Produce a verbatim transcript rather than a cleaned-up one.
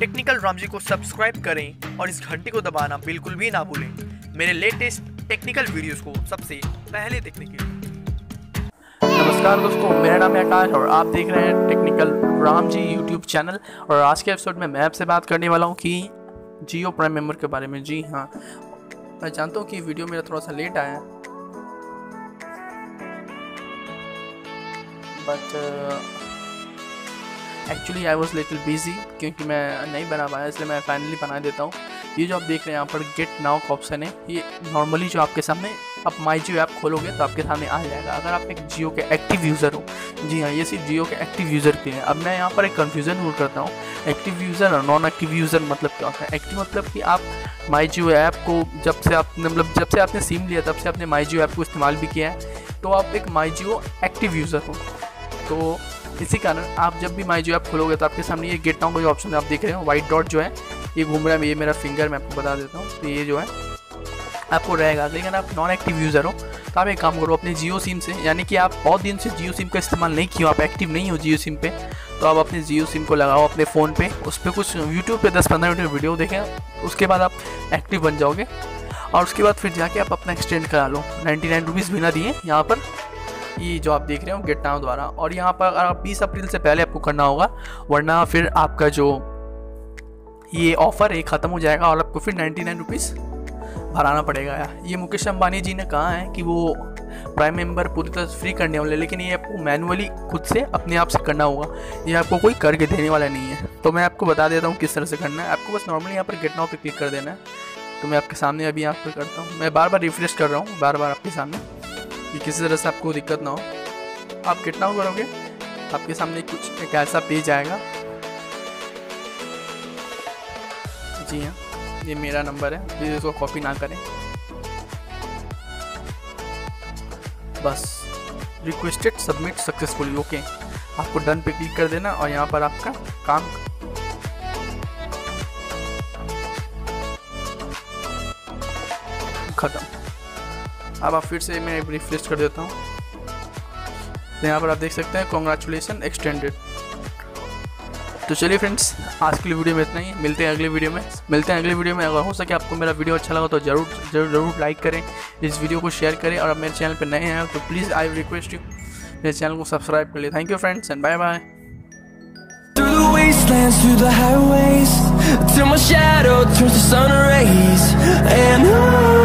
Technical Ramji को subscribe करें और इस घंटी को दबाना बिल्कुल भी ना भूलें मेरे लेटेस्ट टेक्निकल वीडियोस को सबसे पहले देखने के लिए। नमस्कार दोस्तों, मेरा नाम है आकाश और आप देख रहे हैं टेक्निकल रामजी यूट्यूब चैनल। और आज के एपिसोड में मैं आपसे बात करने वाला हूं कि जियो प्राइम मेंबर के बारे में। जी हाँ, मैं जानता हूं कि वीडियो मेरा थोड़ा सा लेट आया है, but actually I was little busy क्योंकि मैं नहीं बना पाया, इसलिए मैं फाइनली बना देता हूँ। ये जो आप देख रहे हैं यहाँ पर गेट नाउ का ऑप्शन है, ये नॉर्मली जो आपके सामने आप माई जियो ऐप खोलोगे तो आपके सामने आ जाएगा अगर आप एक जियो के एक्टिव यूज़र हो। जी हाँ, ये सिर्फ जियो के एक्टिव यूज़र के लिए। अब मैं यहाँ पर एक कन्फ्यूज़न दूर करता हूँ, एक्टिव यूज़र और नॉन एक्टिव यूज़र मतलब क्या होता है। एक्टिव मतलब कि आप माई जियो ऐप को जब से आप मतलब जब से आपने सिम लिया तब से आपने माई जियो ऐप को इस्तेमाल भी किया है, तो आप एक माई जियो एक्टिव यूज़र हो। तो इसी कारण आप जब भी माई जियो ऐप खोलोगे तो आपके सामने ये गेट नाउ का जो ऑप्शन आप देख रहे हो, वाइट डॉट जो है ये घूम रहा है, ये मेरा फिंगर मैं आपको बता देता हूँ। तो ये जो है आपको रहेगा। लेकिन आप नॉन एक्टिव यूज़र हो तो आप एक काम करो, अपने जियो सिम से, यानी कि आप बहुत दिन से जियो सिम का इस्तेमाल नहीं किया, आप एक्टिव नहीं हो जियो सिम पे, तो आप अपने जियो सिम को लगाओ अपने फ़ोन पे, उस पर कुछ यूट्यूब पे दस पंद्रह मिनट वीडियो देखें, उसके बाद आप एक्टिव बन जाओगे। और उसके बाद फिर जाके आप अपना एक्सटेंड करा लो नाइन्टी नाइन रुपीज़ बिना दिए यहाँ पर, ये जो आप देख रहे हो गेट नाउ द्वारा। और यहाँ पर अगर आप बीस अप्रैल से पहले आपको करना होगा, वरना फिर आपका जो ये ऑफ़र है ख़त्म हो जाएगा और आपको फिर नाइन्टी नाइन रुपीज़ भराना पड़ेगा। ये मुकेश अंबानी जी ने कहा है कि वो प्राइम मेंबर पूरी तरह से फ्री करने वाले, लेकिन ये आपको मैनुअली खुद से अपने आप से करना होगा, ये आपको कोई करके देने वाला नहीं है। तो मैं आपको बता देता हूँ किस तरह से करना है। आपको बस नॉर्मली यहाँ पर गेट नाउ पे क्लिक कर देना है। तो मैं आपके सामने अभी यहाँ पर करता हूँ, मैं बार बार रिफ्रेश कर रहा हूँ बार बार आपके सामने, कि किसी तरह से आपको दिक्कत ना हो। आप गेट नाउ करोगे आपके सामने कुछ एक ऐसा पेज आएगा। जी हाँ, ये मेरा नंबर है, प्लीज़ इसको कॉपी ना करें। बस रिक्वेस्टेड सबमिट सक्सेसफुली, ओके, आपको डन पे क्लिक कर देना और यहाँ पर आपका काम खत्म। अब आप फिर से मैं रिफ्रेश कर देता हूँ, तो यहाँ पर आप देख सकते हैं कॉन्ग्रेचुलेसन एक्सटेंडेड। तो चलिए फ्रेंड्स, आज के लिए वीडियो में इतना ही, मिलते हैं अगले वीडियो में मिलते हैं अगले वीडियो में। अगर हो सके आपको मेरा वीडियो अच्छा लगा तो जरूर जरूर जरूर लाइक करें, इस वीडियो को शेयर करें, और मेरे चैनल पर नए हैं तो प्लीज़ आई रिक्वेस्ट यू मेरे चैनल को सब्सक्राइब कर लिए। Thank you friends and bye bye. Through the wastelands, through the highways, till my shadow turns to sun rays, and on